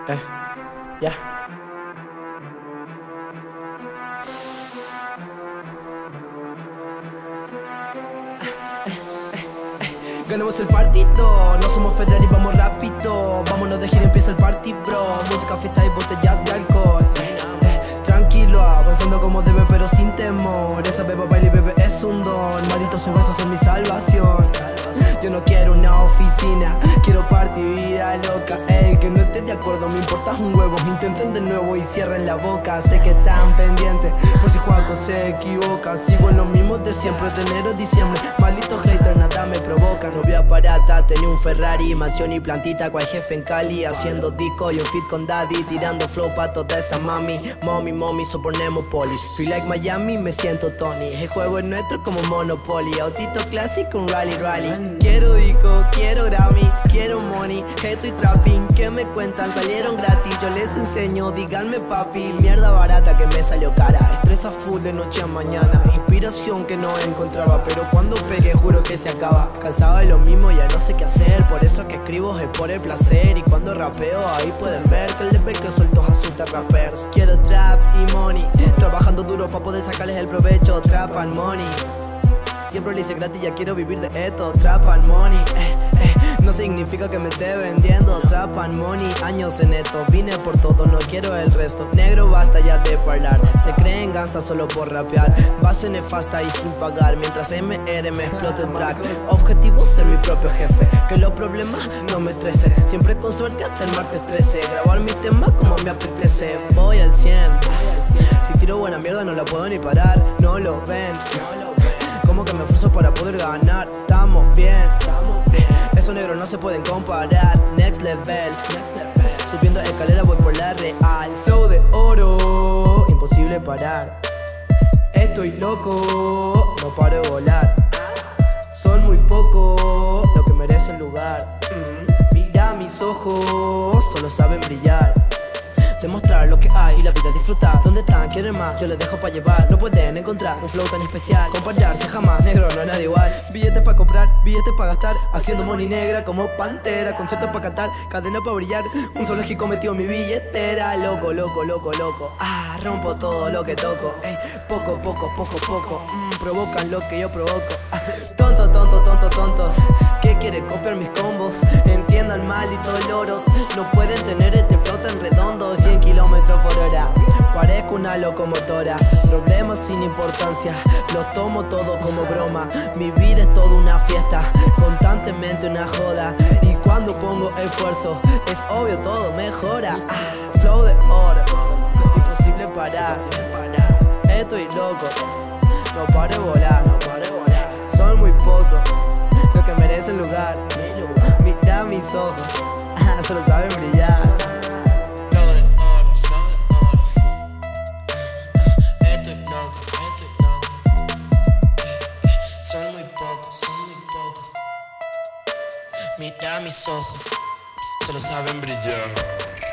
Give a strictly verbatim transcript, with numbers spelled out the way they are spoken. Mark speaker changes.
Speaker 1: Eh, ya. Ganemos el partido, no somos Ferrari, vamos rápido. Vámonos de gira, empieza el party, bro. Música, fiesta y botellas de alcohol. eh, Tranquilo, avanzando como debe, pero sin temor. Esa beba, baile y bebe es un don. Malditos sus besos son mi salvación. Yo no quiero una oficina, quiero party, vida loca. Ey, que no estés de acuerdo, me importa un huevo. Intenten de nuevo y cierren la boca. Sé que están pendientes, por si Juaco se equivoca. Sigo en lo mismo de siempre, de enero a diciembre. Malditos haters, nada me provoca. Novia barata, tenía un Ferrari, mansión y plantita, cual jefe en Cali. Haciendo disco y un fit con daddy, tirando flow pa' toda esa mami. Mommy, mommy, sopornemos poli. Feel like Miami, me siento Tony. El juego es nuestro como Monopoly. Autito clásico, un rally rally. Quiero disco, quiero Grammy, quiero money, estoy trapping. ¿Qué me cuentan? Salieron gratis, yo les enseño, díganme papi. Mierda barata que me salió cara, estrés a full de noche a mañana. Inspiración que no encontraba, pero cuando pegué juro que se acaba. Cansado de lo mismo, ya no sé qué hacer, por eso que escribo es por el placer. Y cuando rapeo ahí pueden ver que el level que suelto asusta rappers. Quiero trap y money, trabajando duro para poder sacarles el provecho. Trap and money, siempre lo hice gratis, ya quiero vivir de esto. Trap and money, eh, eh, no significa que me esté vendiendo. Trap and money, años en esto. Vine por todo, no quiero el resto. Negro, basta ya de hablar. Se creen gasta solo por rapear. Base nefasta y sin pagar, mientras M R me explota el track. Objetivo ser mi propio jefe, que los problemas no me estresen. Siempre con suerte hasta el martes trece. Grabar mi tema como me apetece. Voy al cien. Si tiro buena mierda no la puedo ni parar. No lo ven, como que me esfuerzo para poder ganar. Estamos bien, esos negros no se pueden comparar. Next level, subiendo escalera voy por la real. Flow de oro, imposible parar. Estoy loco, no paro de volar. Son muy pocos los que merecen lugar. Mira mis ojos, solo saben brillar. Demostrar lo que hay y la vida disfrutar. ¿Dónde están? Quieren más, yo les dejo pa' llevar. No pueden encontrar un flow tan especial, compararse jamás, negro no es nadie igual. Billetes pa' comprar, billetes pa' gastar, haciendo money negra como pantera. Conciertos pa' cantar, cadena pa' brillar. Un solo hit cometió mi billetera. Loco, loco, loco, loco. Ah, rompo todo lo que toco. Ey, poco, poco, poco, poco. Mm, provocan lo que yo provoco. Ah, tonto, tonto, tonto, tontos. ¿Qué quiere copiar mis combos? Entiendan malditos loros. No pueden tener este flow tan redondo. cien kilómetros por hora, parezco una locomotora. Problemas sin importancia, los tomo todo como broma. Mi vida es toda una fiesta, constantemente una joda. Y cuando pongo esfuerzo, es obvio todo mejora. ah, Flow de oro, imposible parar. Estoy loco, no paro de volar. Son muy pocos los que merecen lugar. Mira mis ojos, solo saben brillar.
Speaker 2: Mira mis ojos, solo saben brillar.